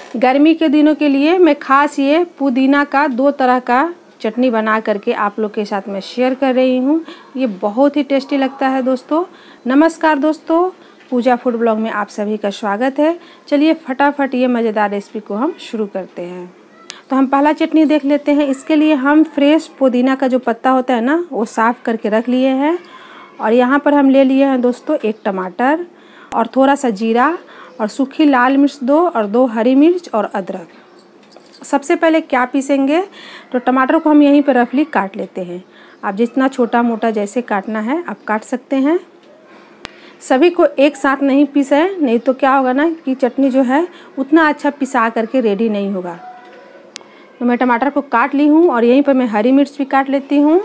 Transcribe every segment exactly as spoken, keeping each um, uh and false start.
गर्मी के दिनों के लिए मैं खास ये पुदीना का दो तरह का चटनी बना करके आप लोग के साथ में शेयर कर रही हूँ। ये बहुत ही टेस्टी लगता है दोस्तों। नमस्कार दोस्तों, पूजा फूड ब्लॉग में आप सभी का स्वागत है। चलिए फटाफट ये मज़ेदार रेसिपी को हम शुरू करते हैं। तो हम पहला चटनी देख लेते हैं। इसके लिए हम फ्रेश पुदीना का जो पत्ता होता है ना, वो साफ़ करके रख लिए हैं। और यहाँ पर हम ले लिए हैं दोस्तों एक टमाटर और थोड़ा सा जीरा और सूखी लाल मिर्च दो और दो हरी मिर्च और अदरक। सबसे पहले क्या पीसेंगे, तो टमाटर को हम यहीं पर रफली काट लेते हैं। आप जितना छोटा मोटा जैसे काटना है आप काट सकते हैं। सभी को एक साथ नहीं पीसें, नहीं तो क्या होगा ना कि चटनी जो है उतना अच्छा पिसा करके रेडी नहीं होगा। तो मैं टमाटर को काट ली हूँ और यहीं पर मैं हरी मिर्च भी काट लेती हूँ।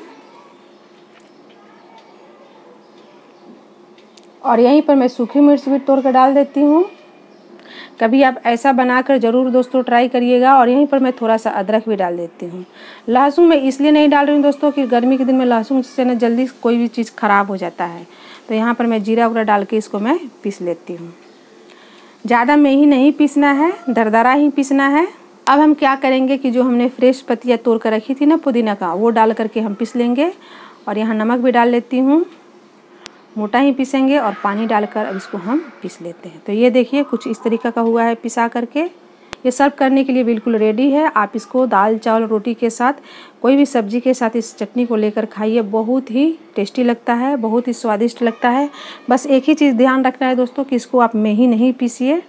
और यहीं पर मैं सूखी मिर्च भी तोड़ कर डाल देती हूँ। कभी आप ऐसा बनाकर ज़रूर दोस्तों ट्राई करिएगा। और यहीं पर मैं थोड़ा सा अदरक भी डाल देती हूँ। लहसुन मैं इसलिए नहीं डाल रही हूँ दोस्तों कि गर्मी के दिन में लहसुन से ना जल्दी कोई भी चीज़ ख़राब हो जाता है। तो यहाँ पर मैं जीरा वगैरह डाल के इसको मैं पीस लेती हूँ। ज़्यादा में ही नहीं पीसना है, दरदरा ही पीसना है। अब हम क्या करेंगे कि जो हमने फ्रेश पत्तियाँ तोड़ कर रखी थी ना पुदीना का, वो डाल करके हम पीस लेंगे। और यहाँ नमक भी डाल लेती हूँ। मोटा ही पीसेंगे और पानी डालकर अब इसको हम पीस लेते हैं। तो ये देखिए कुछ इस तरीका का हुआ है पिसा करके। ये सर्व करने के लिए बिल्कुल रेडी है। आप इसको दाल चावल रोटी के साथ, कोई भी सब्जी के साथ इस चटनी को लेकर खाइए। बहुत ही टेस्टी लगता है, बहुत ही स्वादिष्ट लगता है। बस एक ही चीज़ ध्यान रखना है दोस्तों कि इसको आप में ही नहीं पीसिए।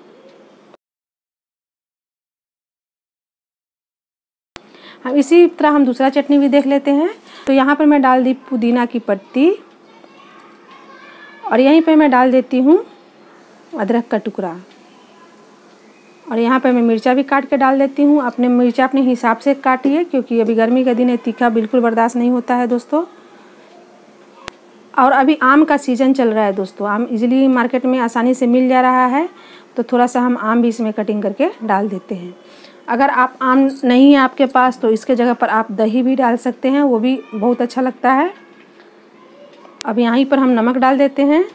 हम इसी तरह हम दूसरा चटनी भी देख लेते हैं। तो यहाँ पर मैं डाल दी पुदीना की पत्ती और यहीं पे मैं डाल देती हूँ अदरक का टुकड़ा। और यहाँ पे मैं मिर्चा भी काट के डाल देती हूँ। अपने मिर्चा अपने हिसाब से काटिए, क्योंकि अभी गर्मी का दिन है, तीखा बिल्कुल बर्दाश्त नहीं होता है दोस्तों। और अभी आम का सीज़न चल रहा है दोस्तों। आम इजीली मार्केट में आसानी से मिल जा रहा है, तो थोड़ा सा हम आम भी इसमें कटिंग करके डाल देते हैं। अगर आप आम नहीं है आपके पास तो इसके जगह पर आप दही भी डाल सकते हैं, वो भी बहुत अच्छा लगता है। अब यहीं पर हम नमक डाल देते हैं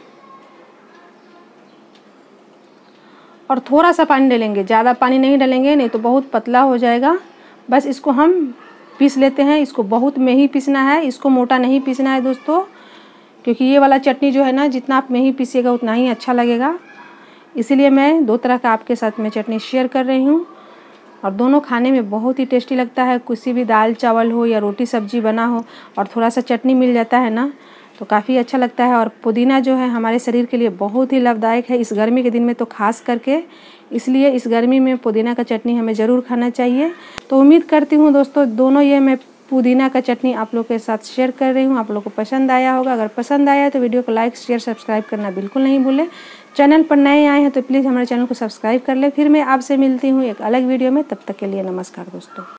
और थोड़ा सा पानी डालेंगे। ज़्यादा पानी नहीं डालेंगे, नहीं तो बहुत पतला हो जाएगा। बस इसको हम पीस लेते हैं। इसको बहुत में ही पीसना है, इसको मोटा नहीं पीसना है दोस्तों, क्योंकि ये वाला चटनी जो है ना, जितना आप में ही पीसिएगा उतना ही अच्छा लगेगा। इसीलिए मैं दो तरह का आपके साथ में चटनी शेयर कर रही हूँ। और दोनों खाने में बहुत ही टेस्टी लगता है। किसी भी दाल चावल हो या रोटी सब्जी बना हो और थोड़ा सा चटनी मिल जाता है ना, तो काफ़ी अच्छा लगता है। और पुदीना जो है हमारे शरीर के लिए बहुत ही लाभदायक है, इस गर्मी के दिन में तो खास करके। इसलिए इस गर्मी में पुदीना का चटनी हमें ज़रूर खाना चाहिए। तो उम्मीद करती हूँ दोस्तों दोनों ये मैं पुदीना का चटनी आप लोग के साथ शेयर कर रही हूँ, आप लोग को पसंद आया होगा। अगर पसंद आया तो वीडियो को लाइक शेयर सब्सक्राइब करना बिल्कुल नहीं भूलें। चैनल पर नए आए हैं तो प्लीज़ हमारे चैनल को सब्सक्राइब कर लें। फिर मैं आपसे मिलती हूँ एक अलग वीडियो में। तब तक के लिए नमस्कार दोस्तों।